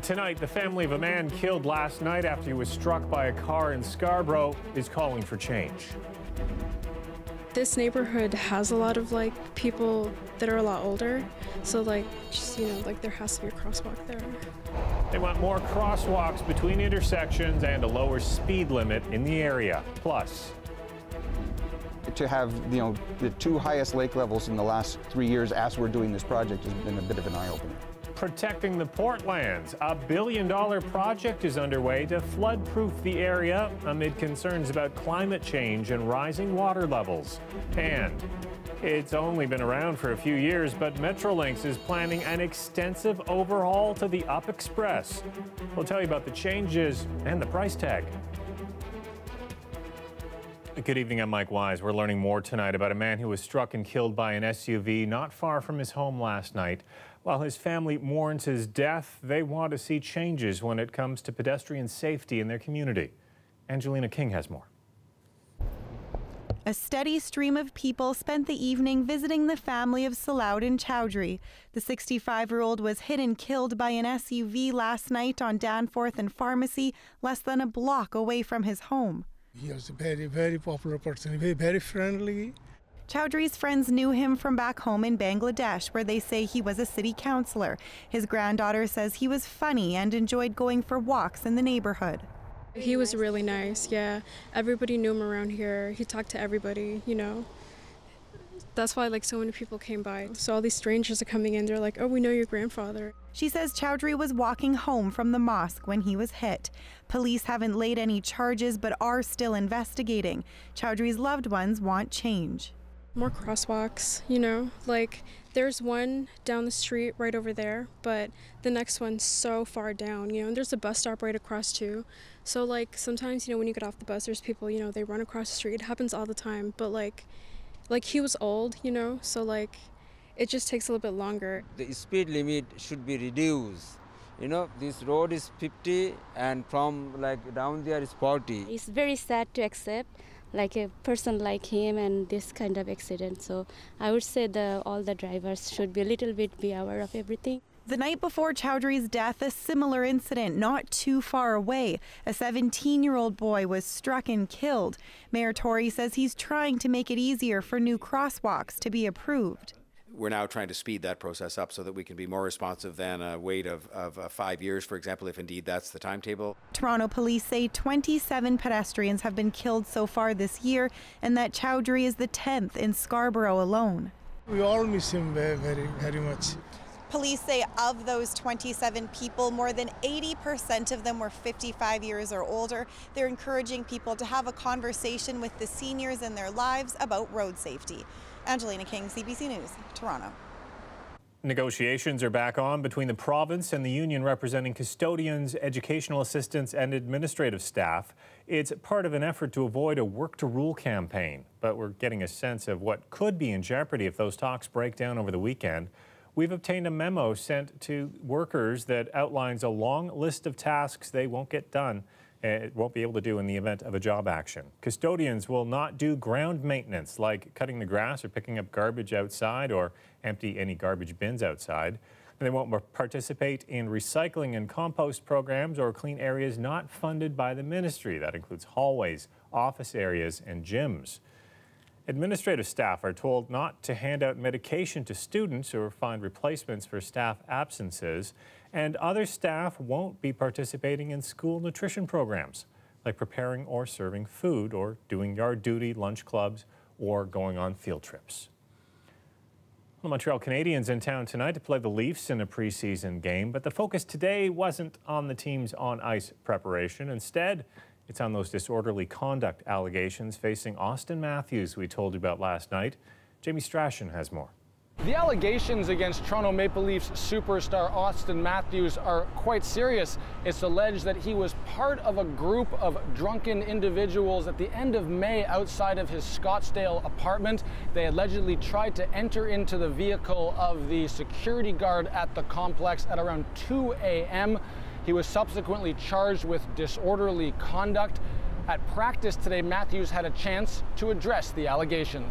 Tonight, the family of a man killed last night after he was struck by a car in Scarborough is calling for change. This neighborhood has a lot of people that are a lot older, so there has to be a crosswalk there. They want more crosswalks between intersections and a lower speed limit in the area. Plus, to have the two highest lake levels in the last 3 years as we're doing this project has been a bit of an eye-opener. protecting the Portlands. A billion-dollar project is underway to flood-proof the area amid concerns about climate change and rising water levels. And it's only been around for a few years, but Metrolinx is planning an extensive overhaul to the Up Express. We'll tell you about the changes and the price tag. Good evening, I'm Mike Wise. We're learning more tonight about a man who was struck and killed by an SUV not far from his home last night. While his family mourns his death, they want to see changes when it comes to pedestrian safety in their community. Angelina King has more. A steady stream of people spent the evening visiting the family of Salaudin Chowdhury. The 65-year-old was hit and killed by an SUV last night on Danforth and Pharmacy, less than a block away from his home. He was a very, very popular person, very friendly. Chowdhury's friends knew him from back home in Bangladesh, where they say he was a city councillor. His granddaughter says he was funny and enjoyed going for walks in the neighborhood. He was really nice, yeah. Everybody knew him around here. He talked to everybody, you know. That's why so many people came by. So all these strangers are coming in, they're like, oh, we know your grandfather. She says Chowdhury was walking home from the mosque when he was hit. Police haven't laid any charges but are still investigating. Chowdhury's loved ones want change. More crosswalks, you know, there's one down the street right over there, but the next one's so far down, and there's a bus stop right across too. So sometimes, when you get off the bus, there's people, they run across the street. It happens all the time, but he was old, so it just takes a little bit longer. The speed limit should be reduced. This road is 50 and from down there is 40. It's very sad to accept a person like him and this kind of accident. So I would say all the drivers should be a little bit be aware of everything. The night before Chowdhury's death, a similar incident not too far away. A 17-year-old boy was struck and killed. Mayor Tory says he's trying to make it easier for new crosswalks to be approved. We're now trying to speed that process up so that we can be more responsive than a wait of 5 years, for example, if indeed that's the timetable. Toronto police say 27 pedestrians have been killed so far this year, and that Chowdhury is the 10th in Scarborough alone. We all miss him very, very, very much. Police say of those 27 people, more than 80% of them were 55 years or older. They're encouraging people to have a conversation with the seniors in their lives about road safety. Angelina King, CBC News, Toronto. Negotiations are back on between the province and the union representing custodians, educational assistants and administrative staff. It's part of an effort to avoid a work-to-rule campaign, but we're getting a sense of what could be in jeopardy if those talks break down over the weekend. We've obtained a memo sent to workers that outlines a long list of tasks they won't get done. It won't be able to do in the event of a job action. Custodians will not do ground maintenance like cutting the grass or picking up garbage outside or empty any garbage bins outside. They won't participate in recycling and compost programs or clean areas not funded by the ministry. That includes hallways, office areas, and gyms. Administrative staff are told not to hand out medication to students or find replacements for staff absences. And other staff won't be participating in school nutrition programs, like preparing or serving food or doing yard duty, lunch clubs, or going on field trips. The Montreal Canadiens in town tonight to play the Leafs in a preseason game, but the focus today wasn't on the team's on-ice preparation. Instead, it's on those disorderly conduct allegations facing Austin Matthews we told you about last night. Jamie Strachan has more. The allegations against Toronto Maple Leafs superstar Austin Matthews are quite serious. It's alleged that he was part of a group of drunken individuals at the end of May outside of his Scottsdale apartment. They allegedly tried to enter into the vehicle of the security guard at the complex at around 2 a.m. He was subsequently charged with disorderly conduct. At practice today, Matthews had a chance to address the allegations.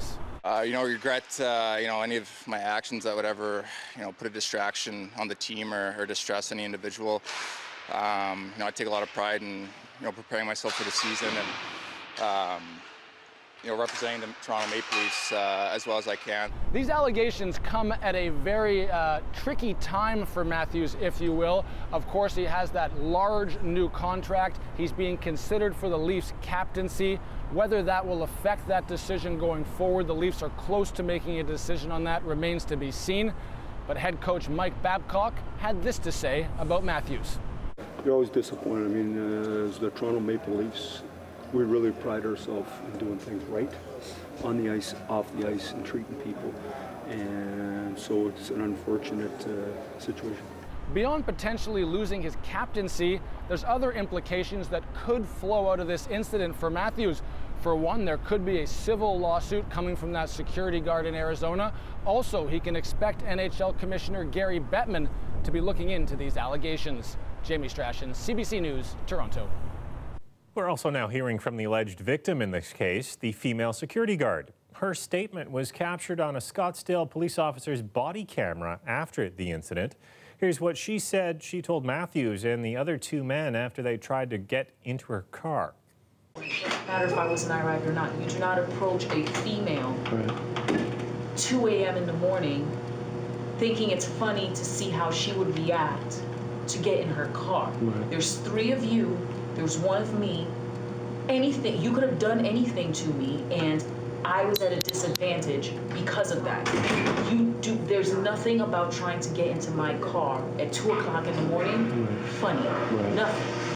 Regret, any of my actions that would ever, put a distraction on the team or distress any individual. I take a lot of pride in, preparing myself for the season and, representing the Toronto Maple Leafs as well as I can. These allegations come at a very tricky time for Matthews, if you will. Of course, he has that large new contract. He's being considered for the Leafs captaincy. Whether that will affect that decision going forward, the Leafs are close to making a decision on that, remains to be seen. But head coach Mike Babcock had this to say about Matthews. You're always disappointed. I mean, as the Toronto Maple Leafs, we really pride ourselves in doing things right on the ice, off the ice, and treating people. And so it's an unfortunate situation. Beyond potentially losing his captaincy, there's other implications that could flow out of this incident for Matthews. For one, there could be a civil lawsuit coming from that security guard in Arizona. Also, he can expect NHL Commissioner Gary Bettman to be looking into these allegations. Jamie Strachan, CBC News, Toronto. We're also now hearing from the alleged victim in this case, the female security guard. Her statement was captured on a Scottsdale police officer's body camera after the incident. Here's what she said she told Matthews and the other two men after they tried to get into her car. It doesn't matter if I was an IRAD or not. You do not approach a female 2 a.m. in the morning thinking it's funny to see how she would react to get in her car. There's 3 of you. There's 1 of me. Anything, you could have done anything to me, and I was at a disadvantage because of that. There's nothing about trying to get into my car at 2 o'clock in the morning funny. Nothing.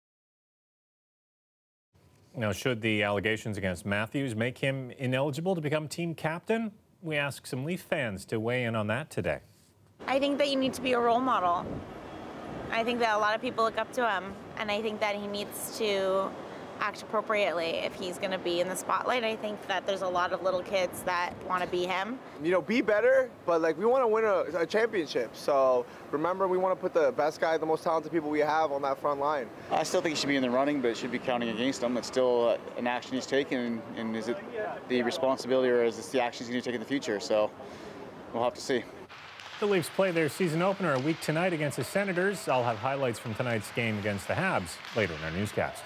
Now, should the allegations against Matthews make him ineligible to become team captain? We asked some Leaf fans to weigh in on that today. I think that you need to be a role model. I think that a lot of people look up to him, and I think that he needs to act appropriately if he's going to be in the spotlight. I think that there's a lot of little kids that want to be him. Be better, but we want to win a championship. So remember, we want to put the best guy, the most talented people we have on that front line. I still think he should be in the running, but it should be counting against him. It's still an action he's taken, and is it the responsibility or is it the action he's going to take in the future? So we'll have to see. The Leafs play their season opener a week tonight against the Senators. I'll have highlights from tonight's game against the Habs later in our newscast.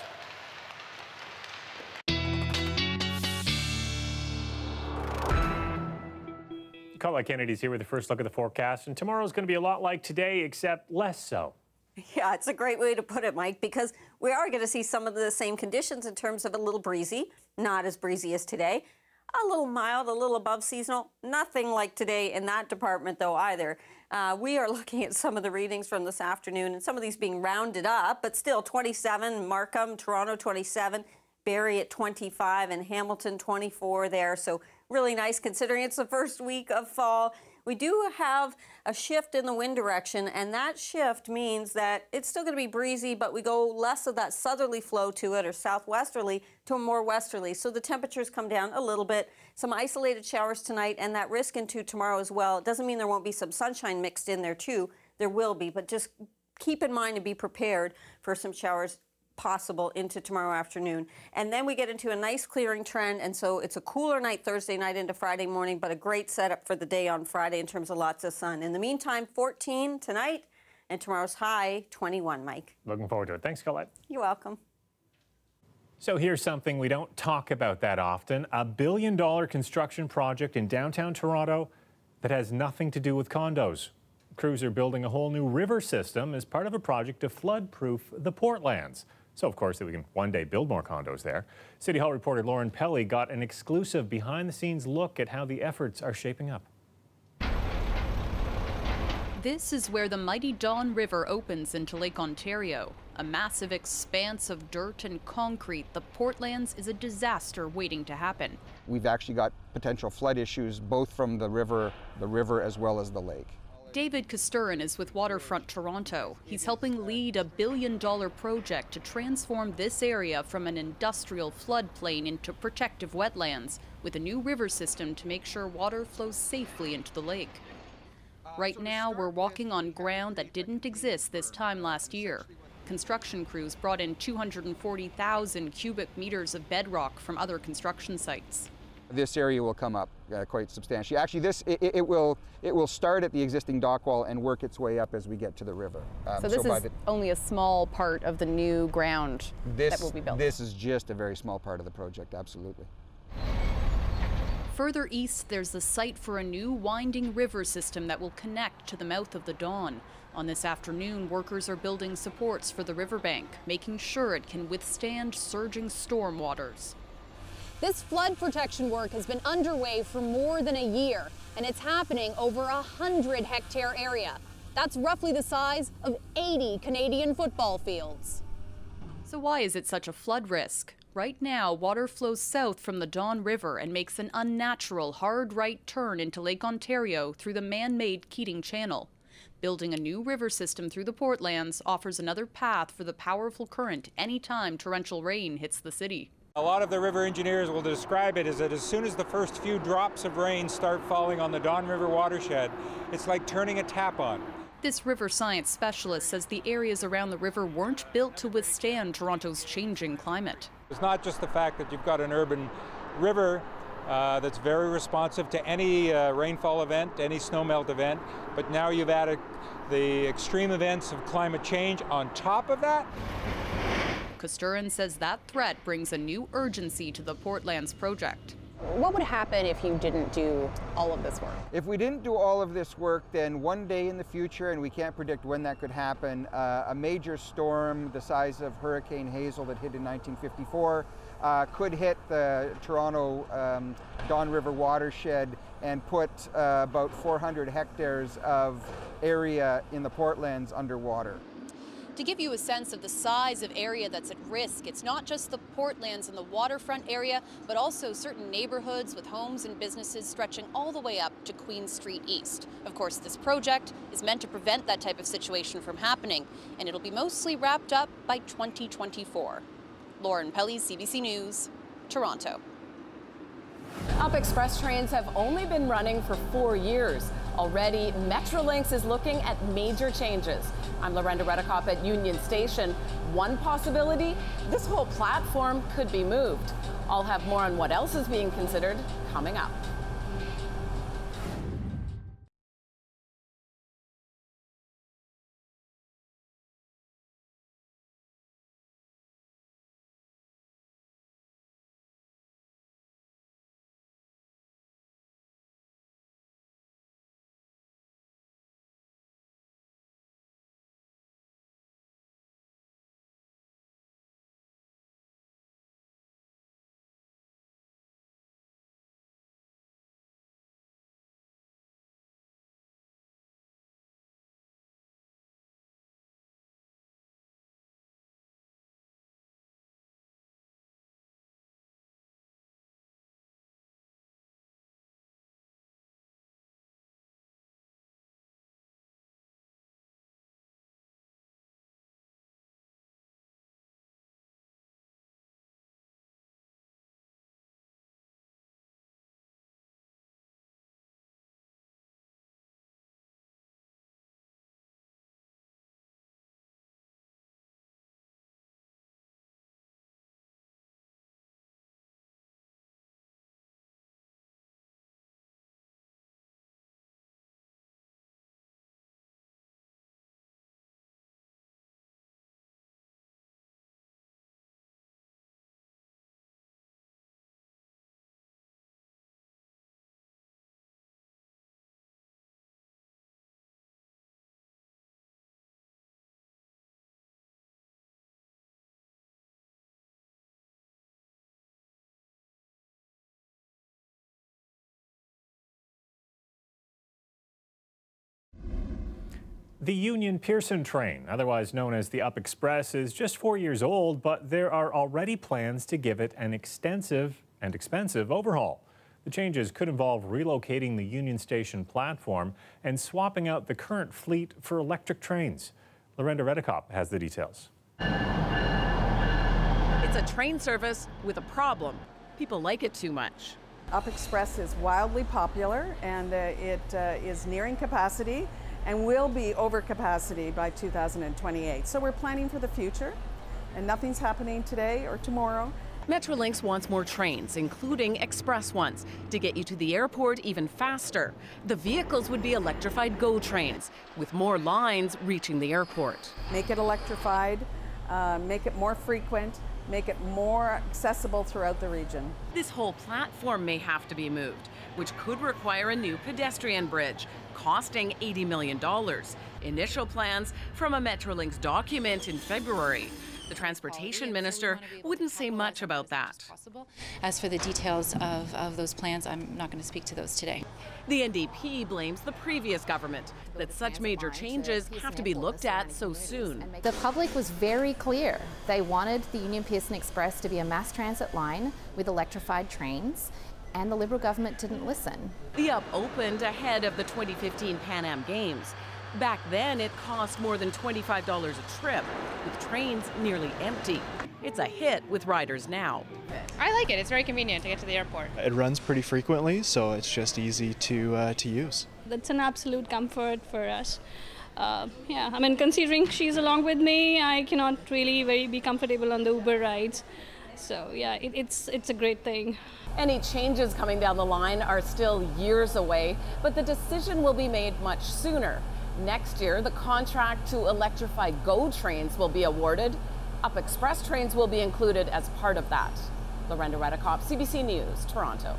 Carla Kennedy's here with the first look at the forecast, and tomorrow's going to be a lot like today, except less so. Yeah, it's a great way to put it, Mike, because we are going to see some of the same conditions in terms of a little breezy, not as breezy as today. A little mild, a little above seasonal. Nothing like today in that department, though, either. We are looking at some of the readings from this afternoon, and some of these being rounded up, but still 27, Markham, Toronto 27, Barrie at 25, and Hamilton 24 there. So really nice considering it's the first week of fall. We do have a shift in the wind direction, and that shift means that it's still going to be breezy, but we go less of that southerly flow to it, or southwesterly, to a more westerly. So the temperatures come down a little bit. Some isolated showers tonight, and that risk into tomorrow as well. It doesn't mean there won't be some sunshine mixed in there too. There will be, but just keep in mind and be prepared for some showers possible into tomorrow afternoon. And then we get into a nice clearing trend, and so it's a cooler night Thursday night into Friday morning, but a great setup for the day on Friday in terms of lots of sun. In the meantime, 14 tonight, and tomorrow's high 21, Mike. Looking forward to it. Thanks, Colette. You're welcome. So here's something we don't talk about that often, a $1 billion construction project in downtown Toronto that has nothing to do with condos. Crews are building a whole new river system as part of a project to flood-proof the Portlands. So, of course, that we can one day build more condos there. City Hall reporter Lauren Pelly got an exclusive behind-the-scenes look at how the efforts are shaping up. This is where the mighty Don River opens into Lake Ontario. A massive expanse of dirt and concrete, the Portlands is a disaster waiting to happen. We've actually got potential flood issues both from the river as well as the lake. David Kosturin is with Waterfront Toronto. He's helping lead a $1 billion project to transform this area from an industrial floodplain into protective wetlands, with a new river system to make sure water flows safely into the lake. Right now, we're walking on ground that didn't exist this time last year. Construction crews brought in 240,000 cubic meters of bedrock from other construction sites. This area will come up quite substantially. Actually, it will start at the existing dock wall and work its way up as we get to the river. So this is only a small part of the new ground that will be built? This is just a very small part of the project, absolutely. Further east, there's the site for a new winding river system that will connect to the mouth of the Don. On this afternoon, workers are building supports for the riverbank, making sure it can withstand surging storm waters. This flood protection work has been underway for more than a year, and it's happening over a 100-hectare area. That's roughly the size of 80 Canadian football fields. So why is it such a flood risk? Right now, water flows south from the Don River and makes an unnatural hard right turn into Lake Ontario through the man-made Keating Channel. Building a new river system through the Portlands offers another path for the powerful current anytime torrential rain hits the city. A lot of the river engineers will describe it as that as soon as the first few drops of rain start falling on the Don River watershed, it's like turning a tap on. This river science specialist says the areas around the river weren't built to withstand Toronto's changing climate. It's not just the fact that you've got an urban river that's very responsive to any rainfall event, any snowmelt event, but now you've added the extreme events of climate change on top of that. Kosturin says that threat brings a new urgency to the Portlands project. What would happen if you didn't do all of this work? If we didn't do all of this work, then one day in the future, and we can't predict when that could happen, a major storm the size of Hurricane Hazel that hit in 1954 could hit the Toronto Don River watershed and put about 400 hectares of area in the Portlands underwater. To give you a sense of the size of area that's at risk, it's not just the Portlands and the waterfront area, but also certain neighborhoods with homes and businesses stretching all the way up to Queen Street East. Of course, this project is meant to prevent that type of situation from happening, and it'll be mostly wrapped up by 2024. Lauren Pelly, CBC News, Toronto. Up Express trains have only been running for 4 years. Already, Metrolinx is looking at major changes. I'm Lorenda Redekop at Union Station. One possibility, this whole platform could be moved. I'll have more on what else is being considered coming up. The Union Pearson train, otherwise known as the Up Express, is just 4 years old, but there are already plans to give it an extensive and expensive overhaul. The changes could involve relocating the Union Station platform and swapping out the current fleet for electric trains. Lorenda Redekop has the details. It's a train service with a problem. People like it too much. Up Express is wildly popular, and it is nearing capacity and will be over capacity by 2028. So we're planning for the future, and nothing's happening today or tomorrow. Metrolinx wants more trains, including express ones, to get you to the airport even faster. The vehicles would be electrified GO trains, with more lines reaching the airport. Make it electrified, make it more frequent, make it more accessible throughout the region. This whole platform may have to be moved, which could require a new pedestrian bridge, costing $80 million. Initial plans from a Metrolinx document in February. The transportation minister wouldn't say much about that. As for the details of those plans, I'm not going to speak to those today. The NDP blames the previous government that such major changes have to be looked at so soon. The public was very clear. They wanted the Union Pearson Express to be a mass transit line with electrified trains, and the Liberal government didn't listen. The UP opened ahead of the 2015 Pan Am Games. Back then, it cost more than $25 a trip, with trains nearly empty. It's a hit with riders now. I like it. It's very convenient to get to the airport. It runs pretty frequently, so it's just easy to use. That's an absolute comfort for us. Yeah, I mean, considering she's along with me, I cannot really be comfortable on the Uber rides. So yeah, it's a great thing. Any changes coming down the line are still years away, but the decision will be made much sooner. Next year, the contract to electrify GO trains will be awarded. UP Express trains will be included as part of that. Lorenda Redicop, CBC News, Toronto.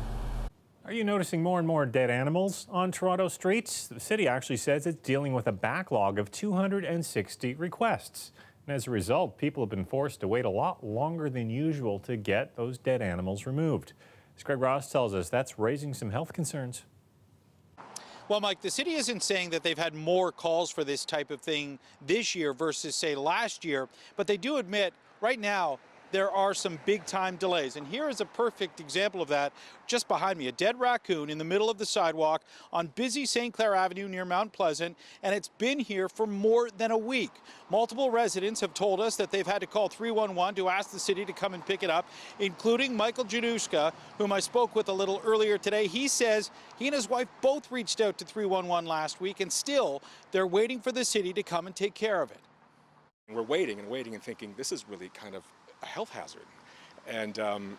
Are you noticing more and more dead animals on Toronto streets? The city actually says it's dealing with a backlog of 260 requests. And as a result, people have been forced to wait a lot longer than usual to get those dead animals removed. As Greg Ross tells us, that's raising some health concerns. Well, Mike, the city isn't saying that they've had more calls for this type of thing this year versus, say, last year, but they do admit right now there are some big-time delays. And here is a perfect example of that just behind me, a dead raccoon in the middle of the sidewalk on busy St. Clair Avenue near Mount Pleasant, and it's been here for more than a week. Multiple residents have told us that they've had to call 311 to ask the city to come and pick it up, including Michael Januszka, whom I spoke with a little earlier today. He says he and his wife both reached out to 311 last week, and still they're waiting for the city to come and take care of it. We're waiting and waiting and thinking this is really kind of a health hazard. And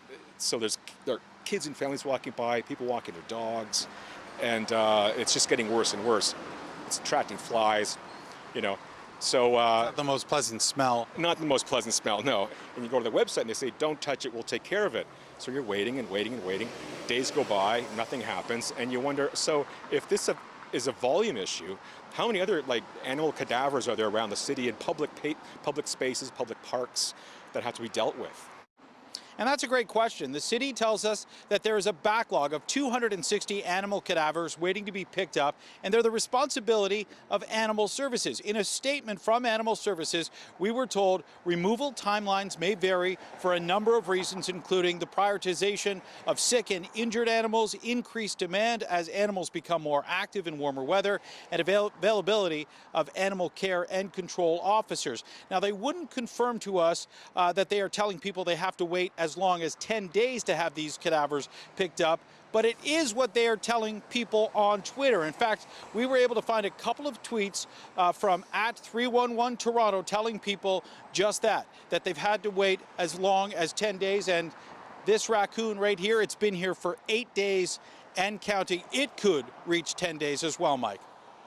so there are kids and families walking by, people walking their dogs, and it's just getting worse and worse. It's attracting flies, you know. So not the most pleasant smell. Not the most pleasant smell, no. And you go to the website and they say, don't touch it, we'll take care of it. So you're waiting and waiting and waiting. Days go by, nothing happens, and you wonder, so if this is a volume issue, how many other animal cadavers are there around the city in public spaces, public parks that have to be dealt with? And that's a great question. The city tells us that there is a backlog of 260 animal cadavers waiting to be picked up, and they're the responsibility of Animal Services. In a statement from Animal Services, we were told removal timelines may vary for a number of reasons, including the prioritization of sick and injured animals, increased demand as animals become more active in warmer weather, and availability of animal care and control officers. Now, they wouldn't confirm to us that they are telling people they have to wait as long as 10 days to have these cadavers picked up, but it is what they are telling people on Twitter. In fact, we were able to find a couple of tweets from @311 Toronto telling people just that they've had to wait as long as 10 days. And this raccoon right here, it's been here for 8 days and counting. It could reach 10 days as well, Mike.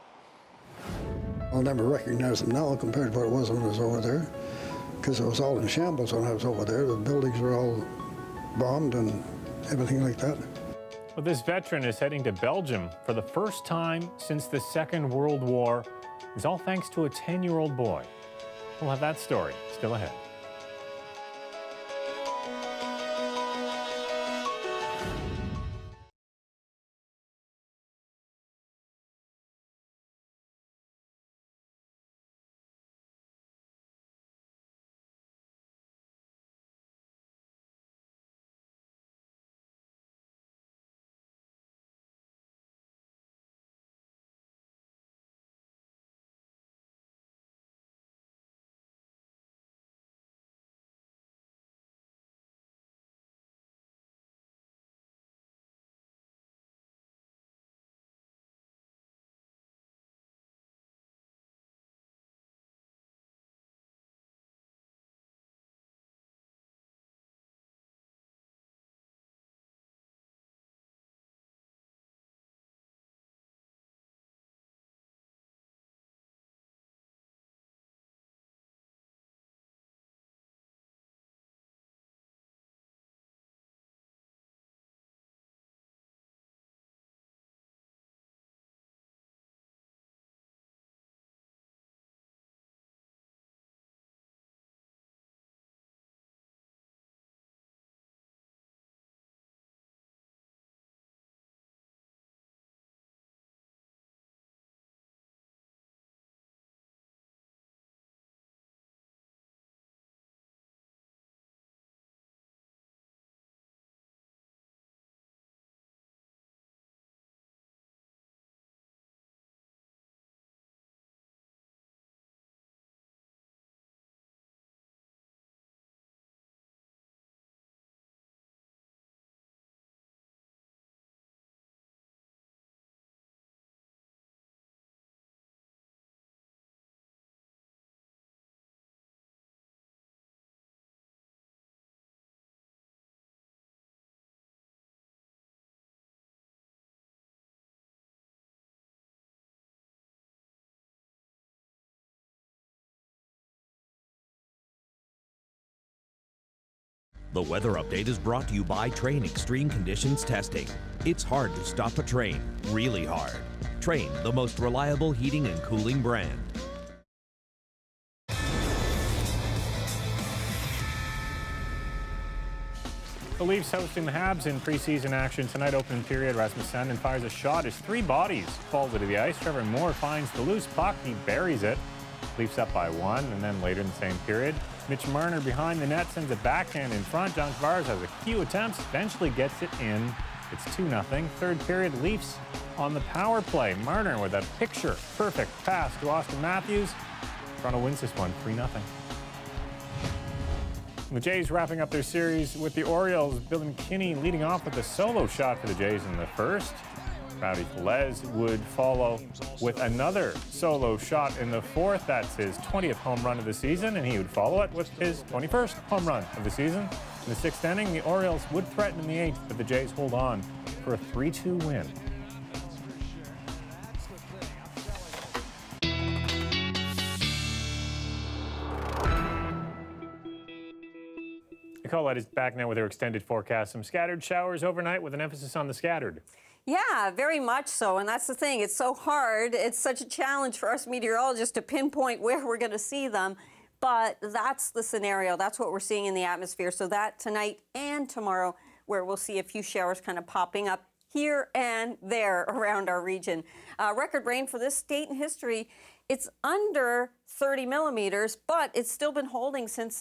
I'll never recognize them now compared to what it was when I was over there, because it was all in shambles when I was over there. The buildings were all bombed and everything like that. Well, this veteran is heading to Belgium for the first time since the Second World War. It's all thanks to a 10-year-old boy. We'll have that story still ahead. The weather update is brought to you by Train Extreme Conditions Testing. It's hard to stop a train, really hard. Train, the most reliable heating and cooling brand. The Leafs hosting the Habs in preseason action tonight. Opening period, Rasmus Sandin fires a shot as 3 bodies fall to the ice. Trevor Moore finds the loose puck. He buries it. Leafs up by 1, and then later in the same period, Mitch Marner behind the net sends a backhand in front. John Tavares has a few attempts, eventually gets it in. It's 2-0. Third period, Leafs on the power play. Marner with a picture-perfect pass to Austin Matthews. Toronto wins this one 3-0. The Jays wrapping up their series with the Orioles. Bill McKinney leading off with a solo shot for the Jays in the first. Rowdy Velez would follow with another solo shot in the fourth. That's his 20th home run of the season, and he would follow it with his 21st home run of the season. In the sixth inning, the Orioles would threaten in the eighth, but the Jays hold on for a 3-2 win. Colette is back now with her extended forecast. Some scattered showers overnight with an emphasis on the scattered. Yeah, very much so. And that's the thing. It's so hard. It's such a challenge for us meteorologists to pinpoint where we're going to see them. But that's the scenario. That's what we're seeing in the atmosphere. So that tonight and tomorrow, where we'll see a few showers kind of popping up here and there around our region. Record rain for this state in history. It's under 30 millimeters, but it's still been holding since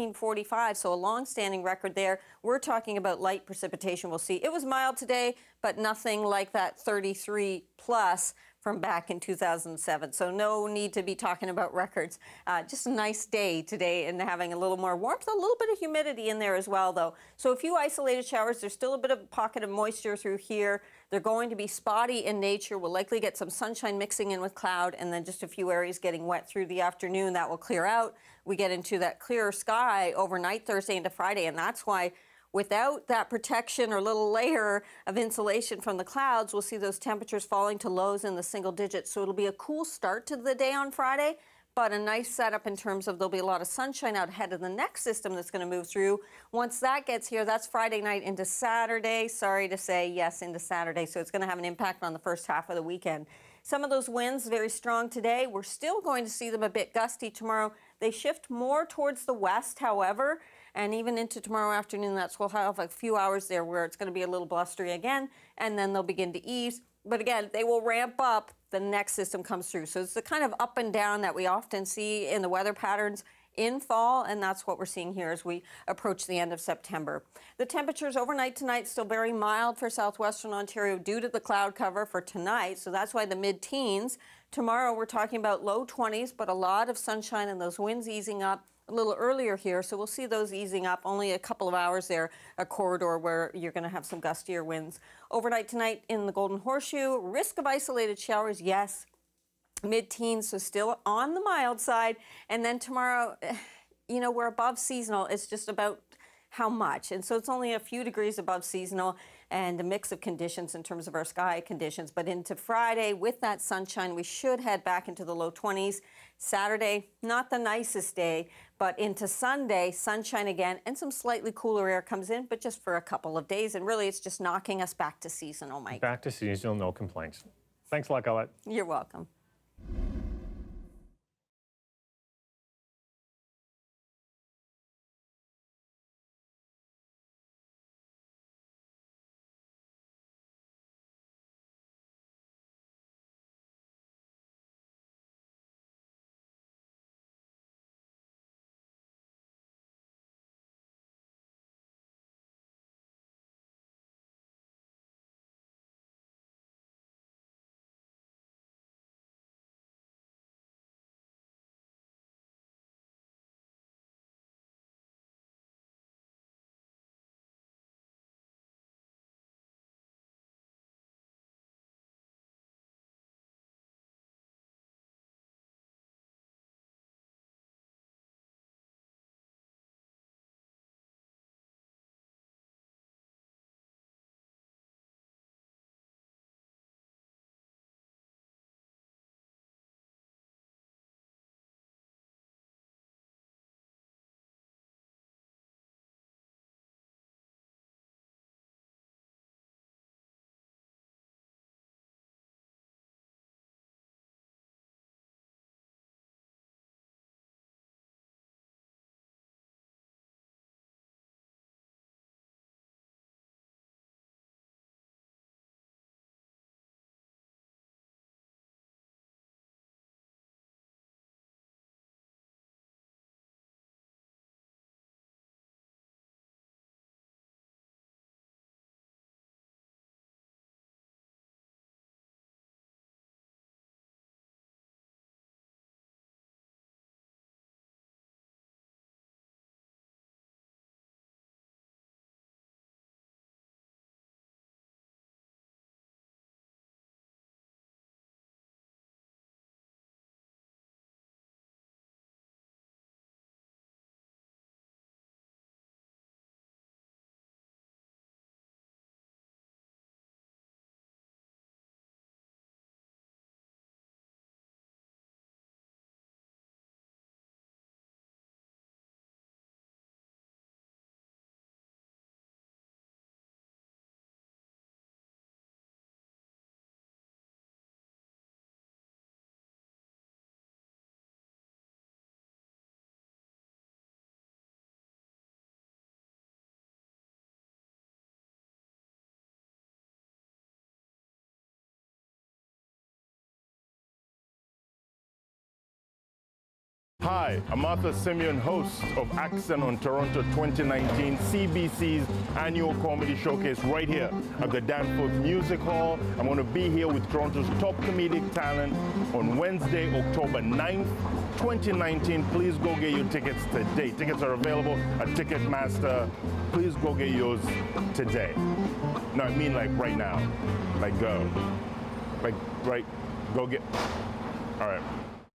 1945, so a long-standing record there. We're talking about light precipitation. We'll see. It was mild today, but nothing like that 33 plus from back in 2007. So no need to be talking about records. Just a nice day today and having a little more warmth, a little bit of humidity in there as well, though. So a few isolated showers. There's still a bit of a pocket of moisture through here. They're going to be spotty in nature. We'll likely get some sunshine mixing in with cloud and then just a few areas getting wet through the afternoon. That will clear out. We get into that clearer sky overnight Thursday into Friday, and that's why without that protection or little layer of insulation from the clouds, we'll see those temperatures falling to lows in the single digits. So it'll be a cool start to the day on Friday, but a nice setup in terms of there'll be a lot of sunshine out ahead of the next system that's going to move through. Once that gets here, that's Friday night into Saturday. Sorry to say, yes, into Saturday. So it's going to have an impact on the first half of the weekend. Some of those winds very strong today. We're still going to see them a bit gusty tomorrow. They shift more towards the west, however, and even into tomorrow afternoon, we'll have a few hours there where it's going to be a little blustery again, and then they'll begin to ease. But again, they will ramp up. The next system comes through. So it's the kind of up and down that we often see in the weather patterns in fall, and that's what we're seeing here as we approach the end of September. The temperatures overnight tonight still very mild for southwestern Ontario due to the cloud cover for tonight, so that's why the mid-teens. Tomorrow we're talking about low 20s, but a lot of sunshine and those winds easing up a little earlier here, so we'll see those easing up. Only a couple of hours there, a corridor where you're going to have some gustier winds. Overnight tonight in the Golden Horseshoe, risk of isolated showers, yes. Mid-teens, so still on the mild side. And then tomorrow, you know, we're above seasonal. It's just about how much. And so it's only a few degrees above seasonal and a mix of conditions in terms of our sky conditions. But into Friday, with that sunshine, we should head back into the low 20s. Saturday, not the nicest day, but into Sunday, sunshine again, and some slightly cooler air comes in, but just for a couple of days. And really, it's just knocking us back to seasonal, Mike. Back to seasonal, no complaints. Thanks a lot, Colette. You're welcome. Hi, I'm Arthur Simeon, host of Accent on Toronto 2019, CBC's annual comedy showcase right here at the Danforth Music Hall. I'm going to be here with Toronto's top comedic talent on Wednesday, October 9th, 2019. Please go get your tickets today. Tickets are available at Ticketmaster. Please go get yours today. No, I mean like right now. Like go. Like right, go get. All right.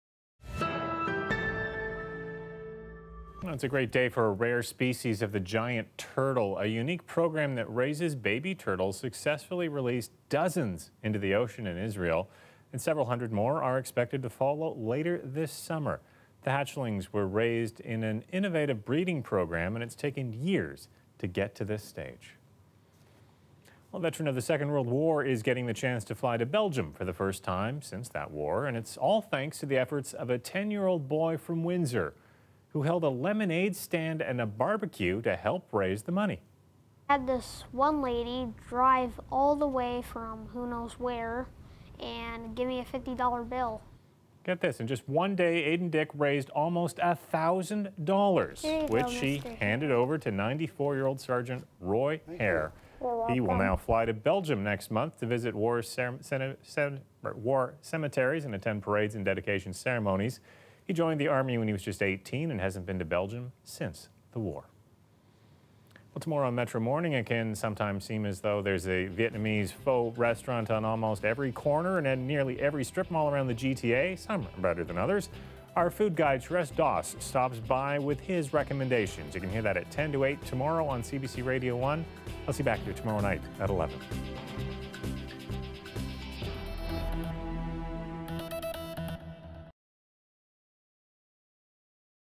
Well, it's a great day for a rare species of the giant turtle. A unique program that raises baby turtles successfully released dozens into the ocean in Israel, and several hundred more are expected to follow later this summer. The hatchlings were raised in an innovative breeding program, and it's taken years to get to this stage. Well, a veteran of the Second World War is getting the chance to fly to Belgium for the first time since that war, and it's all thanks to the efforts of a 10-year-old boy from Windsor who held a lemonade stand and a barbecue to help raise the money. I had this one lady drive all the way from who knows where and give me a $50 bill. Get this, in just one day, Aiden Dick raised almost $1,000, which she handed over to 94-year-old Sergeant Roy Hare. He will now fly to Belgium next month to visit war cemeteries and attend parades and dedication ceremonies. He joined the Army when he was just 18 and hasn't been to Belgium since the war. Well, tomorrow on Metro Morning, it can sometimes seem as though there's a Vietnamese faux restaurant on almost every corner and at nearly every strip mall around the GTA. Some are better than others. Our food guide, Shrez Doss, stops by with his recommendations. You can hear that at 10 to 8 tomorrow on CBC Radio 1. I'll see you back here tomorrow night at 11.